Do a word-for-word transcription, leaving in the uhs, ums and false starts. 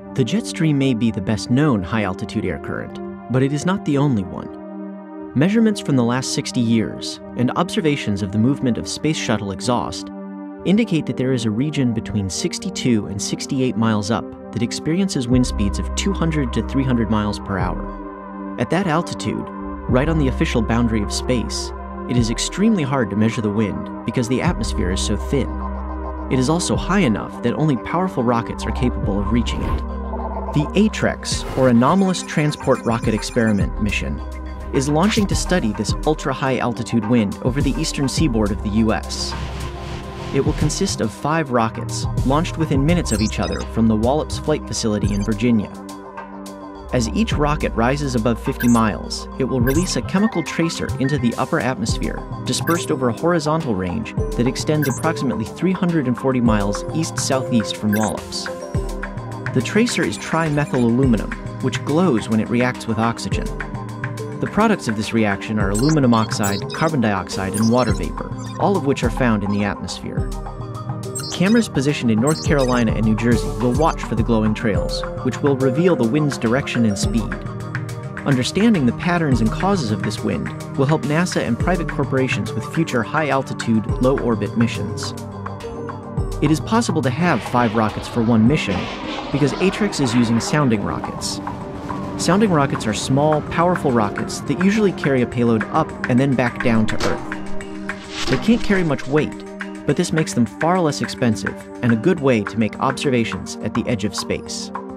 The jet stream may be the best known high-altitude air current, but it is not the only one. Measurements from the last sixty years and observations of the movement of space shuttle exhaust indicate that there is a region between sixty-two and sixty-eight miles up that experiences wind speeds of two hundred to three hundred miles per hour. At that altitude, right on the official boundary of space, it is extremely hard to measure the wind because the atmosphere is so thin. It is also high enough that only powerful rockets are capable of reaching it. The ATREX, or Anomalous Transport Rocket Experiment mission, is launching to study this ultra-high altitude wind over the eastern seaboard of the U S. It will consist of five rockets, launched within minutes of each other from the Wallops Flight Facility in Virginia. As each rocket rises above fifty miles, it will release a chemical tracer into the upper atmosphere, dispersed over a horizontal range that extends approximately three hundred forty miles east-southeast from Wallops. The tracer is trimethyl aluminum, which glows when it reacts with oxygen. The products of this reaction are aluminum oxide, carbon dioxide, and water vapor, all of which are found in the atmosphere. Cameras positioned in North Carolina and New Jersey will watch for the glowing trails, which will reveal the wind's direction and speed. Understanding the patterns and causes of this wind will help NASA and private corporations with future high-altitude, low-orbit missions. It is possible to have five rockets for one mission because ATREX is using sounding rockets. Sounding rockets are small, powerful rockets that usually carry a payload up and then back down to Earth. They can't carry much weight, but this makes them far less expensive and a good way to make observations at the edge of space.